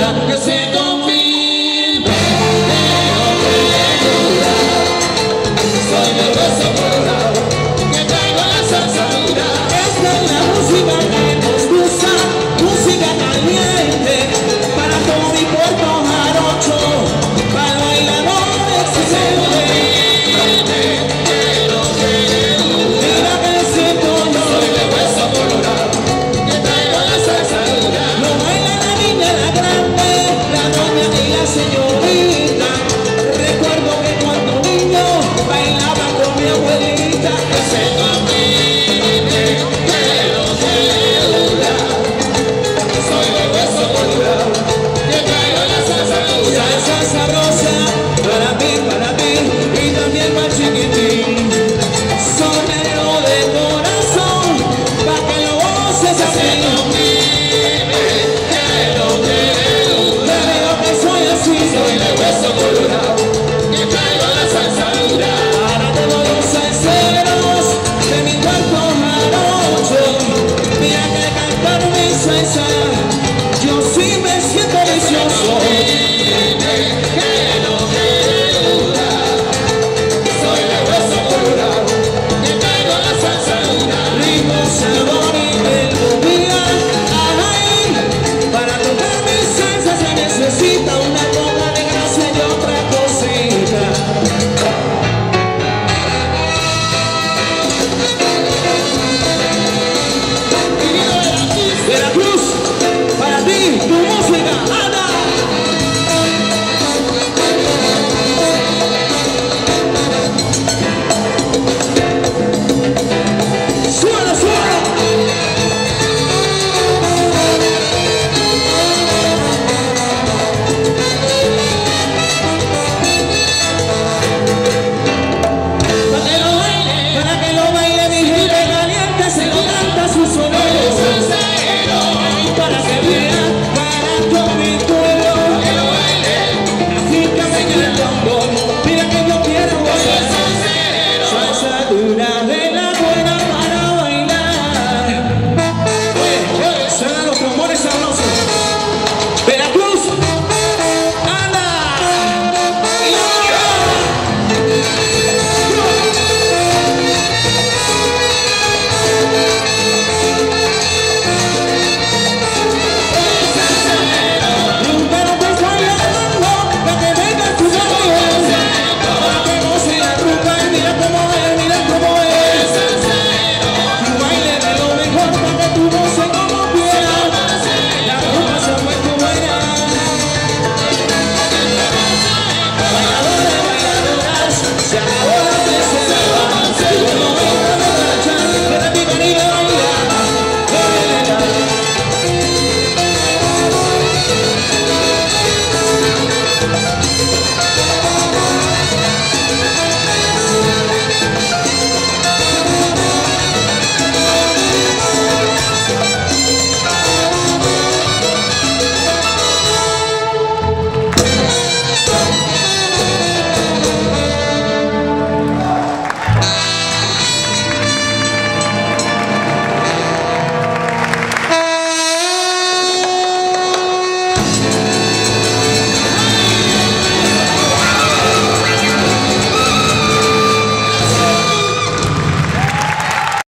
que se confirme. Soy de hueso colorado, que traigo la salsa dura. Esta es la música que nos gusta, música caliente, para todo mi puerto jarocho, para bailadores que se mira que siento yo. Soy de hueso colorado, que traigo la salsa dura. Lo baila la niña, la grande, la doña y la señorita. Recuerdo que cuando niño bailaba con mi abuelita. Que se confirme, que lo que dura. Soy de hueso colorado, que traigo la salsa dura. Salsa sabrosa, para ti y también para chiquitín. Sonero de corazón, pa' que lo goces así. Te digo que soy así, Soy de hueso colorado, que traigo la salsa dura. para todos los salseros de mi cuarto jarocho. Mira que cantar mi salsa, yo sí me siento vicioso. Soy de hueso colorado, que traigo la salsa dura. Ritmo, sabor y melodía, ay, para tocar mi salsa se necesita una poca de gracia y otra cosita. Veracruz, para ti, tu música, anda. Suena, suena. Para que lo baile mi gente caliente, se lo canta su sonero. Para que vea, para todo mi pueblo, agítame en el tambor, mira que yo quiero gozar. Salsa dura de la buena para bailar. Oye, suenan los tambores sabrosos. Veracruz, anda. Y ahora. Nunca lo estoy llamando, para que venga tu sabor, para que goce la rumba y mira cómo es, mira cómo es. Tu baile de lo mejor, para que tú goces como quieras. La rumba se ha vuelto buena. Bailadores, bailadoras, se acabó la tercera. Yo no vengo a borrachar, para ti venir a bailar.